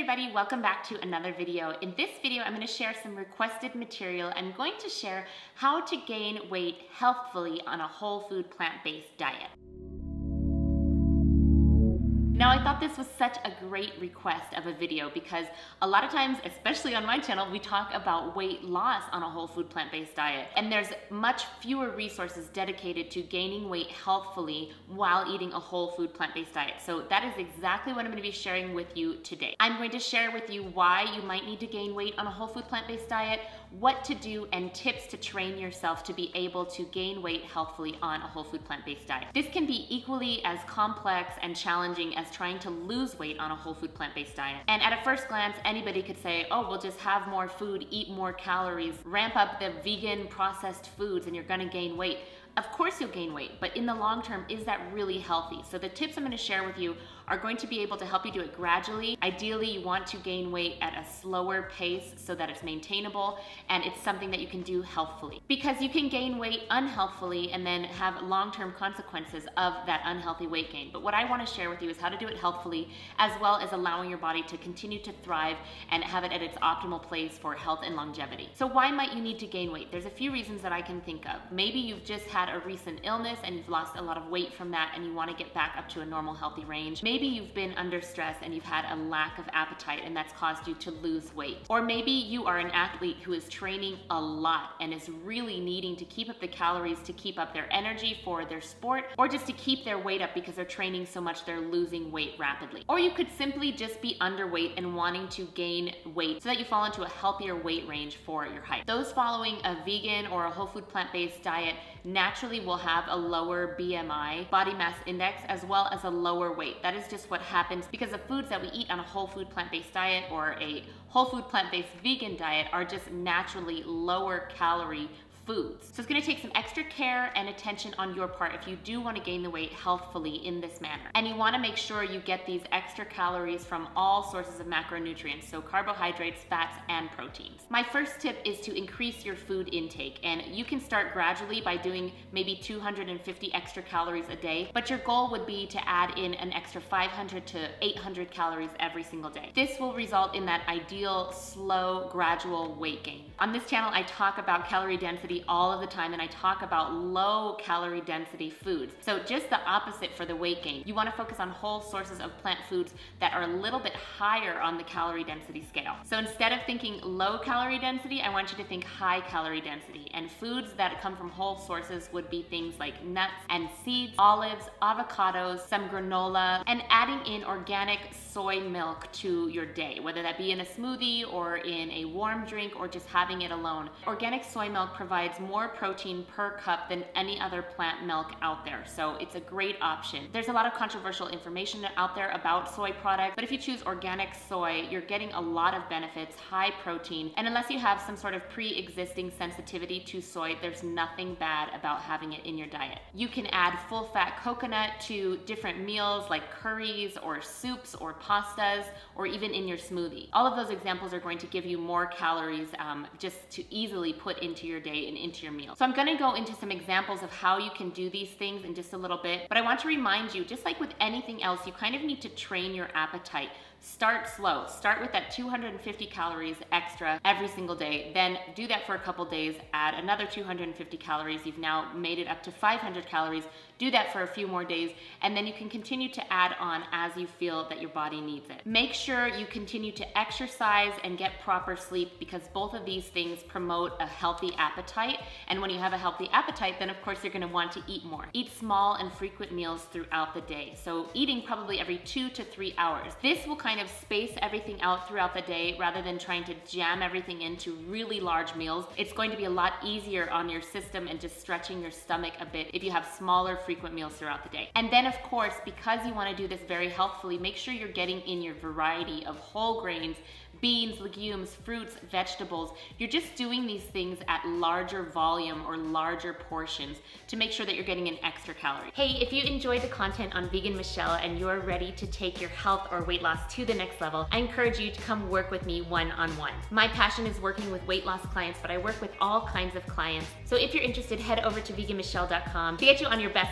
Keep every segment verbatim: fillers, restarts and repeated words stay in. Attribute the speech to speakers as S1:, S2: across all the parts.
S1: everybody, welcome back to another video. In this video, I'm going to share some requested material. I'm going to share how to gain weight healthfully on a whole food plant-based diet. Now, I thought this was such a great request of a video because a lot of times, especially on my channel, we talk about weight loss on a whole food plant-based diet. And there's much fewer resources dedicated to gaining weight healthfully while eating a whole food plant-based diet. So that is exactly what I'm going to be sharing with you today. I'm going to share with you why you might need to gain weight on a whole food plant-based diet, what to do, and tips to train yourself to be able to gain weight healthfully on a whole food plant-based diet. This can be equally as complex and challenging as trying to lose weight on a whole food plant-based diet. And at a first glance, anybody could say, oh, we'll just have more food, eat more calories, ramp up the vegan processed foods, and you're gonna gain weight. Of course you'll gain weight, but in the long term, is that really healthy? So the tips I'm gonna share with you are going to be able to help you do it gradually. Ideally, you want to gain weight at a slower pace so that it's maintainable and it's something that you can do healthfully. Because you can gain weight unhealthfully and then have long-term consequences of that unhealthy weight gain. But what I wanna share with you is how to do it healthfully, as well as allowing your body to continue to thrive and have it at its optimal place for health and longevity. So why might you need to gain weight? There's a few reasons that I can think of. Maybe you've just had a recent illness and you've lost a lot of weight from that and you wanna get back up to a normal healthy range. Maybe you've been under stress and you've had a lack of appetite and that's caused you to lose weight. Or maybe you are an athlete who is training a lot and is really needing to keep up the calories to keep up their energy for their sport, or just to keep their weight up because they're training so much they're losing weight rapidly. Or you could simply just be underweight and wanting to gain weight so that you fall into a healthier weight range for your height. Those following a vegan or a whole food plant-based diet naturally will have a lower B M I, body mass index, as well as a lower weight. That is just what happens because the foods that we eat on a whole food plant-based diet or a whole food plant-based vegan diet are just naturally lower calorie foods. So it's gonna take some extra care and attention on your part if you do wanna gain the weight healthfully in this manner. And you wanna make sure you get these extra calories from all sources of macronutrients, so carbohydrates, fats, and proteins. My first tip is to increase your food intake, and you can start gradually by doing maybe two hundred fifty extra calories a day, but your goal would be to add in an extra five hundred to eight hundred calories every single day. This will result in that ideal, slow, gradual weight gain. On this channel, I talk about calorie density all of the time, and I talk about low calorie density foods. So just the opposite for the weight gain. You want to focus on whole sources of plant foods that are a little bit higher on the calorie density scale. So instead of thinking low calorie density, I want you to think high calorie density. And foods that come from whole sources would be things like nuts and seeds, olives, avocados, some granola, and adding in organic soy milk to your day, whether that be in a smoothie or in a warm drink or just having it alone. Organic soy milk provides more protein per cup than any other plant milk out there, so it's a great option. There's a lot of controversial information out there about soy products, but if you choose organic soy, you're getting a lot of benefits, high protein, and unless you have some sort of pre-existing sensitivity to soy, there's nothing bad about having it in your diet. You can add full-fat coconut to different meals like curries or soups or pastas, or even in your smoothie. All of those examples are going to give you more calories um, just to easily put into your day and into your meal. So I'm gonna go into some examples of how you can do these things in just a little bit, but I want to remind you, just like with anything else, you kind of need to train your appetite. Start slow. Start with that two hundred fifty calories extra every single day. Then do that for a couple days. Add another two hundred fifty calories. You've now made it up to five hundred calories. Do that for a few more days, and then you can continue to add on as you feel that your body needs it. Make sure you continue to exercise and get proper sleep, because both of these things promote a healthy appetite. And when you have a healthy appetite, then of course you're gonna want to eat more. Eat small and frequent meals throughout the day. So eating probably every two to three hours. This will kind of space everything out throughout the day rather than trying to jam everything into really large meals. It's going to be a lot easier on your system and just stretching your stomach a bit if you have smaller, frequent meals throughout the day. And then of course, because you want to do this very healthfully, make sure you're getting in your variety of whole grains, beans, legumes, fruits, vegetables. You're just doing these things at larger volume or larger portions to make sure that you're getting an extra calorie. Hey, if you enjoyed the content on Vegan Michelle and you're ready to take your health or weight loss to the next level, I encourage you to come work with me one-on-one. My passion is working with weight loss clients, but I work with all kinds of clients. So if you're interested, head over to vegan michelle dot com to get you on your best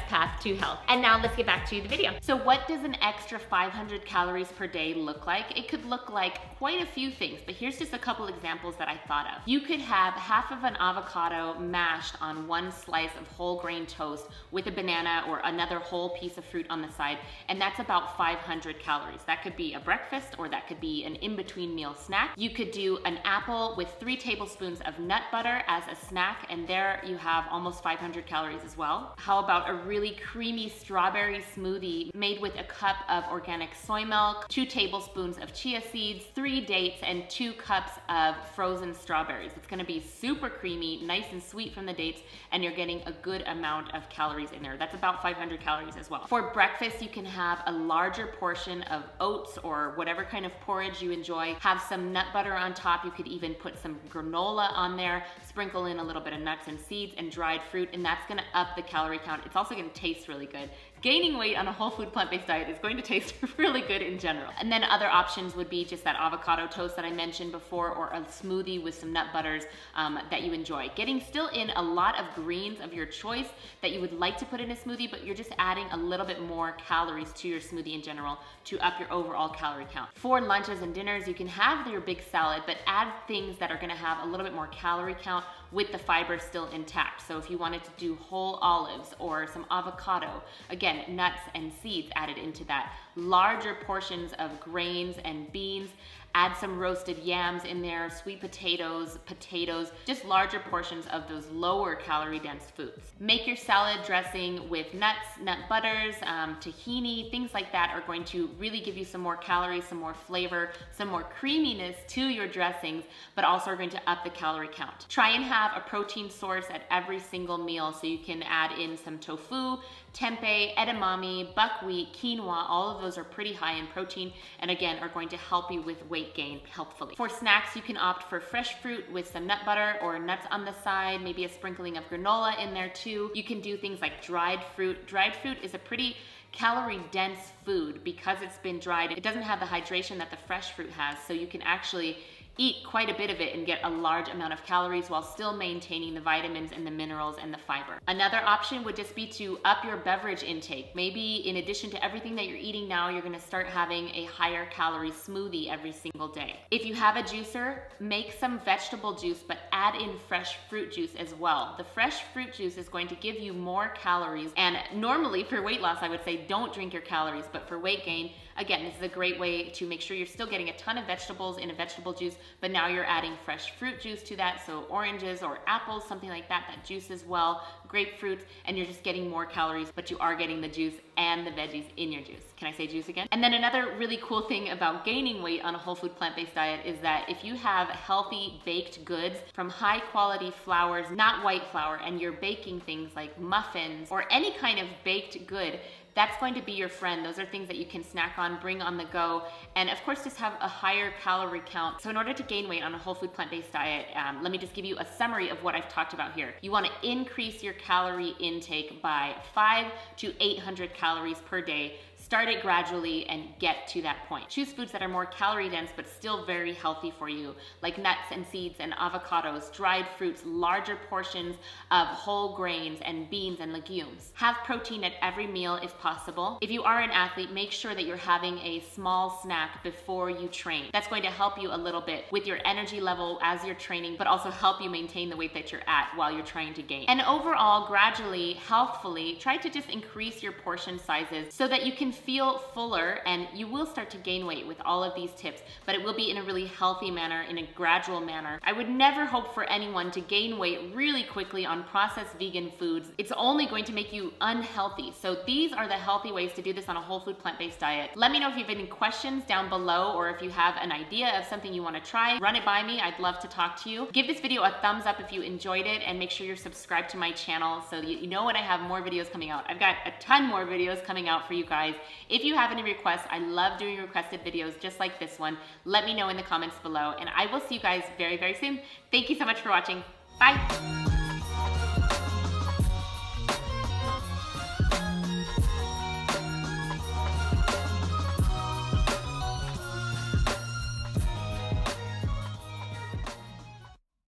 S1: path to health. And now let's get back to the video. So what does an extra five hundred calories per day look like? It could look like quite a few things, but here's just a couple examples that I thought of. You could have half of an avocado mashed on one slice of whole grain toast with a banana or another whole piece of fruit on the side, and that's about five hundred calories. That could be a breakfast, or that could be an in-between meal snack. You could do an apple with three tablespoons of nut butter as a snack, and there you have almost five hundred calories as well. How about a really creamy strawberry smoothie made with a cup of organic soy milk, two tablespoons of chia seeds, three dates, and two cups of frozen strawberries. It's gonna be super creamy, nice and sweet from the dates, and you're getting a good amount of calories in there. That's about five hundred calories as well. For breakfast, you can have a larger portion of oats or whatever kind of porridge you enjoy. Have some nut butter on top. You could even put some granola on there, sprinkle in a little bit of nuts and seeds and dried fruit, and that's gonna up the calorie count. It's also gonna taste really good. Gaining weight on a whole food plant-based diet is going to taste really good in general. And then other options would be just that avocado toast that I mentioned before, or a smoothie with some nut butters um, that you enjoy. Getting still in a lot of greens of your choice that you would like to put in a smoothie, but you're just adding a little bit more calories to your smoothie in general to up your overall calorie count. For lunches and dinners, you can have your big salad, but add things that are gonna have a little bit more calorie count with the fiber still intact. So if you wanted to do whole olives or some avocado, again, nuts and seeds added into that. Larger portions of grains and beans. Add some roasted yams in there, sweet potatoes, potatoes, just larger portions of those lower calorie dense foods. Make your salad dressing with nuts, nut butters, um, tahini, things like that are going to really give you some more calories, some more flavor, some more creaminess to your dressings, but also are going to up the calorie count. Try and have a protein source at every single meal, so you can add in some tofu, tempeh, edamame, buckwheat, quinoa. All of those are pretty high in protein, and again are going to help you with weight gain helpfully. For snacks, you can opt for fresh fruit with some nut butter or nuts on the side, maybe a sprinkling of granola in there too. You can do things like dried fruit. Dried fruit is a pretty calorie dense food because it's been dried. It doesn't have the hydration that the fresh fruit has, so you can actually eat quite a bit of it and get a large amount of calories while still maintaining the vitamins and the minerals and the fiber. Another option would just be to up your beverage intake. Maybe in addition to everything that you're eating now, you're gonna start having a higher calorie smoothie every single day. If you have a juicer, make some vegetable juice, but add in fresh fruit juice as well. The fresh fruit juice is going to give you more calories, and normally for weight loss, I would say don't drink your calories, but for weight gain, again, this is a great way to make sure you're still getting a ton of vegetables in a vegetable juice, but now you're adding fresh fruit juice to that, so oranges or apples, something like that, that juice as well, grapefruits, and you're just getting more calories, but you are getting the juice and the veggies in your juice. Can I say juice again? And then another really cool thing about gaining weight on a whole food plant-based diet is that if you have healthy baked goods from high quality flours, not white flour, and you're baking things like muffins or any kind of baked good, that's going to be your friend. Those are things that you can snack on, bring on the go, and of course just have a higher calorie count. So in order to gain weight on a whole food plant-based diet, um, let me just give you a summary of what I've talked about here. You want to increase your calorie intake by five to eight hundred calories per day. Start it gradually and get to that point. Choose foods that are more calorie dense but still very healthy for you, like nuts and seeds and avocados, dried fruits, larger portions of whole grains and beans and legumes. Have protein at every meal if possible. If you are an athlete, make sure that you're having a small snack before you train. That's going to help you a little bit with your energy level as you're training, but also help you maintain the weight that you're at while you're trying to gain. And overall, gradually, healthfully, try to just increase your portion sizes so that you can feel fuller, and you will start to gain weight with all of these tips, but it will be in a really healthy manner, in a gradual manner. I would never hope for anyone to gain weight really quickly on processed vegan foods. It's only going to make you unhealthy. So these are the healthy ways to do this on a whole food plant-based diet. Let me know if you have any questions down below, or if you have an idea of something you want to try, run it by me. I'd love to talk to you. Give this video a thumbs up if you enjoyed it, and make sure you're subscribed to my channel so you know when I have more videos coming out. I've got a ton more videos coming out for you guys. If you have any requests, I love doing requested videos just like this one. Let me know in the comments below, and I will see you guys very, very soon. Thank you so much for watching. Bye.